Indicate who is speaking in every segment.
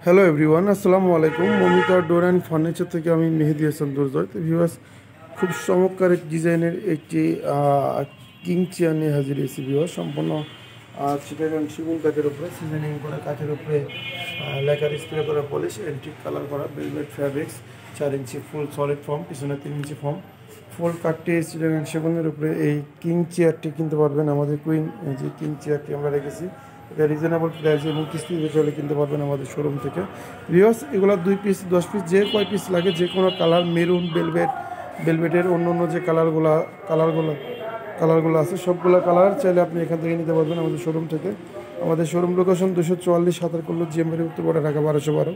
Speaker 1: Hello everyone, আসসালামু আলাইকুম। Momita door and furniture থেকে আমি মেহেদি হাসান দুর্জয়। তো ভিউয়ার্স, খুব চমৎকার এক ডিজাইনের একটি কিং চেয়ার নিয়ে হাজির হয়েছি ভিউয়ার্স। সম্পূর্ণ চিটাগাং সেগুন কাঠের উপরে সিজনিং করা, কাঠের উপরে লেকার স্প্রে করা, পলিশ, অ্যান্টিক কালার করা, ভেলভেট ফ্যাব্রিক্স, 4 ইঞ্চি ফুল সলিড ফর্ম, পিছনে 3 ইঞ্চি ফর্ম, ফুল কাঠটি চিটাগাং সেগুনের উপরে এই কিং চেয়ারটি কিনতে পারবেন। আমাদের কুইন যে কিং চেয়ারটি আমরা রেখেছি, এটা রিজনেবল প্রাইসে এবং কিস্তিতে চলে কিনতে পারবেন আমাদের শোরুম থেকে। ভিউয়ার্স, এগুলো 2 পিস 10 পিস যে কয় পিস লাগে, যে কোনো কালার, মেরুন, বেলভেটের অন্য অন্য যে কালারগুলো আছে সবগুলো কালার চাইলে আপনি এখান থেকে নিতে পারবেন আমাদের শোরুম থেকে। আমাদের শোরুম লোকেশন 244 সাতারকুল্লু, জিএমবাড়ি, উত্তরপাড়া, ঢাকা 1212।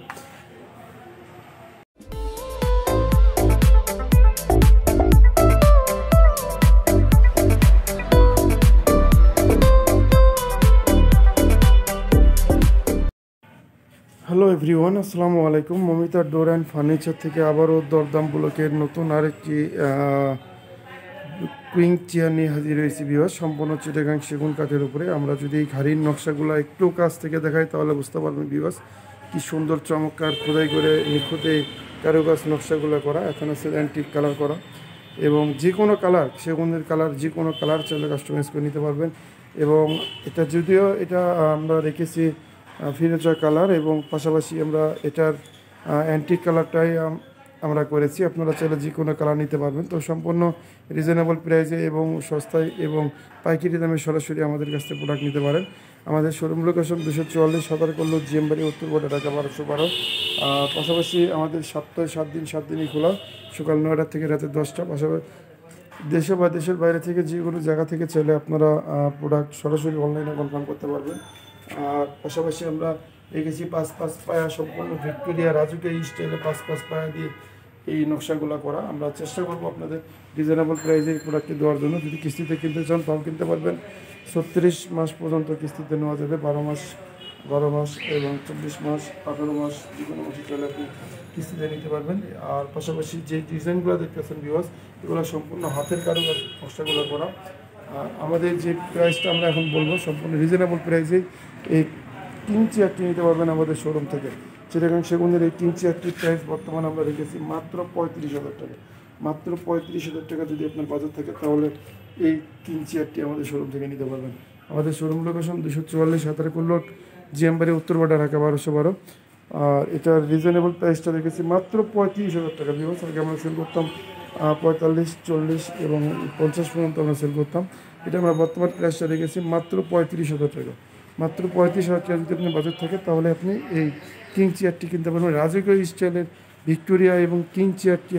Speaker 1: হ্যালো এভরিওয়ান, আসসালামু আলাইকুম। মমিতা ডোর অ্যান্ড ফার্নিচার থেকে আবারও দরদাম ব্লকের নতুন আরেকটি কুইং চেয়ার নিয়ে হাজির হয়েছি ভিউয়ার্স। সম্পূর্ণ চিটাগাং সেগুন কাঠের উপরে। আমরা যদি এই ঘাড়ির নকশাগুলো একটু কাছ থেকে দেখাই তাহলে বুঝতে পারবেন ভিউয়ার্স কি সুন্দর চমৎকার খোদাই করে নিখুঁতে কারুকাজ নকশাগুলো করা। এখন আছে অ্যান্টিক কালার করা এবং যে কোনো কালার, সেগুনের কালার, যে কোনো কালার চাইলে কাস্টমাইজ করে নিতে পারবেন। এবং এটা যদিও এটা আমরা রেখেছি ফিরোজা কালার এবং পাশাপাশি আমরা এটার অ্যান্টিক কালারটাই আমরা করেছি। আপনারা চাইলে যে কোনো কালার নিতে পারবেন। তো সম্পূর্ণ রিজনেবল প্রাইসে এবং সস্তায় এবং পাইকারি দামে সরাসরি আমাদের কাছ থেকে প্রোডাক্ট নিতে পারেন। আমাদের শোরুম লোকেশন 244 সাতারকুল্লু, জিএমবাড়ি, উত্তরপাড়া, ঢাকা 1212। পাশাপাশি আমাদের সপ্তাহে 7 দিনই খোলা, সকাল 9টা থেকে রাতে 10টা। পাশাপাশি দেশে বা দেশের বাইরে থেকে যে কোনো জায়গা থেকে চাইলে আপনারা প্রোডাক্ট সরাসরি অনলাইনে কনফার্ম করতে পারবেন। আর পাশাপাশি আমরা রেখেছি 5 পায়া, সম্পূর্ণ ভিক্টোরিয়া রাজুকে স্টাইলে 5 পায়া দিয়ে এই নকশাগুলো করা। আমরা চেষ্টা করবো আপনাদের রিজনেবল প্রাইসে এই প্রোডাক্টটি দেওয়ার জন্য। যদি কিস্তিতে কিনতে চান তাও কিনতে পারবেন। 36 মাস পর্যন্ত কিস্তিতে নেওয়া যাবে, 12 মাস, 12 মাস এবং 24 মাস, 18 মাস, যে কোনো মাসে চাইলে আপনি কিস্তিতে নিতে পারবেন। আর পাশাপাশি যে ডিজাইনগুলো দেখতেছেন ভিউয়ার্স, এগুলো সম্পূর্ণ হাতের কারুকাজ নকশাগুলো করা। আর আমাদের যে প্রাইসটা আমরা এখন বলবো, সম্পূর্ণ রিজনেবল প্রাইসে এই কিং চেয়ারটি নিতে পারবেন আমাদের শোরুম থেকে। চিটাগাং সেগুনের এই কিং চেয়ারটির প্রাইস বর্তমানে আমরা রেখেছি মাত্র 35,000 টাকা। মাত্র 35,000 টাকা যদি আপনার বাজার থাকে তাহলে এই কিং চেয়ারটি আমাদের শোরুম থেকে নিতে পারবেন। আমাদের শোরুম লোকেশন 244 সাতারকুল্লু, জিএমবাড়ি, উত্তরপাড়া, ঢাকা 1212। আর এটার রিজনেবল প্রাইসটা রেখেছি মাত্র 35,000 টাকা। ভিউয়ার্স, আগে আমরা সেল করতাম 45, 40 এবং 50 পর্যন্ত আমরা সেল করতাম। এটা আমরা বর্তমান প্রাইসটা রেখেছি মাত্র 35,000 টাকা। মাত্র 35,000 টাকা যদি আপনি বাজেট থাকে তাহলে আপনি এই কিং চেয়ারটি কিনতে পারবেন। রাজকীয় স্টাইলের ভিক্টোরিয়া এবং কিং চেয়ারটি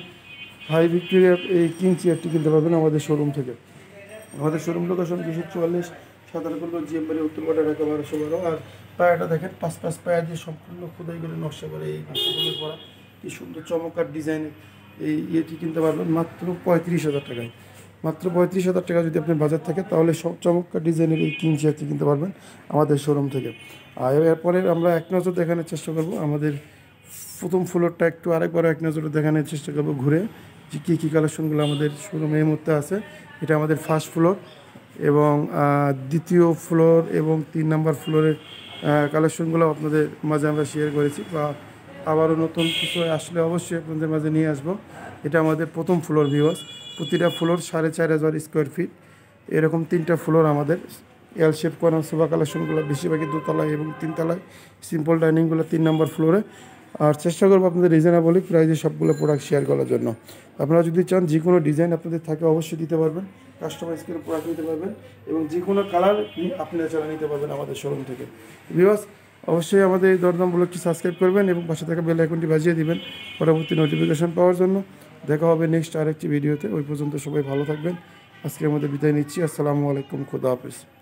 Speaker 1: হাই ভিক্টোরিয়ার এই কিং চেয়ারটি কিনতে পারবেন আমাদের শোরুম থেকে। আমাদের শোরুম লোকেশন 244 সাতারকুল্লু, জিএমবাড়ি, উত্তরপাড়া, ঢাকা 1212। আর পায়াটা দেখেন, 5 পায়া দিয়ে সম্পূর্ণ খোদাই করে নকশা করে এই নকশাগুলো করা, কি সুন্দর চমৎকার ডিজাইনের এই ইয়েটি কিনতে পারবেন মাত্র 35,000 টাকায়। মাত্র 35,000 টাকা যদি আপনার বাজার থাকে তাহলে সব চমৎকার ডিজাইনের এই কিং চেয়ারটি কিনতে পারবেন আমাদের শোরুম থেকে। আর এরপরে আমরা এক নজর দেখানোর চেষ্টা করব আমাদের প্রথম ফ্লোরটা, একটু আরেকবার এক নজরে দেখানোর চেষ্টা করব ঘুরে, যে কী কী কালেকশনগুলো আমাদের শোরুমে এই মুহূর্তে আছে। এটা আমাদের ফার্স্ট ফ্লোর এবং দ্বিতীয় ফ্লোর এবং 3 নম্বর ফ্লোরের কালেকশনগুলো আপনাদের মাঝে আমরা শেয়ার করেছি, বা আবারও নতুন কিছু আসলে অবশ্যই আপনাদের মাঝে নিয়ে আসবো। এটা আমাদের প্রথম ফ্লোর ভিউয়ার্স। প্রতিটা ফ্লোর 4,500 স্কোয়ার ফিট, এরকম 3টা ফ্লোর আমাদের। এল শেপ করা সোফা কালেকশনগুলো বেশিরভাগই 2তলায় এবং 3তলায়, সিম্পল ডাইনিংগুলো 3 নম্বর ফ্লোরে। আর চেষ্টা করবো আপনাদের রিজনেবলি প্রাইসে সবগুলো প্রোডাক্ট শেয়ার করার জন্য। আপনারা যদি চান যে কোনো ডিজাইন আপনাদের থাকে অবশ্যই দিতে পারবেন, কাস্টমাইজ করে প্রোডাক্ট নিতে পারবেন এবং যে কোনো কালার আপনারা চালা নিতে পারবেন আমাদের শোরুম থেকে। ভিউয়ার্স, অবশ্যই আমাদের এই দরদাম ব্লগটি সাবস্ক্রাইব করবেন এবং পাশে থাকা বেল আইকনটি বাজিয়ে দিবেন পরবর্তী নোটিফিকেশন পাওয়ার জন্য। দেখা হবে নেক্সট আরেকটি ভিডিওতে। ওই পর্যন্ত সবাই ভালো থাকবেন। আজকের মধ্যে বিদায় নিচ্ছি। আসসালামু আলাইকুম, খুদা হাফেজ।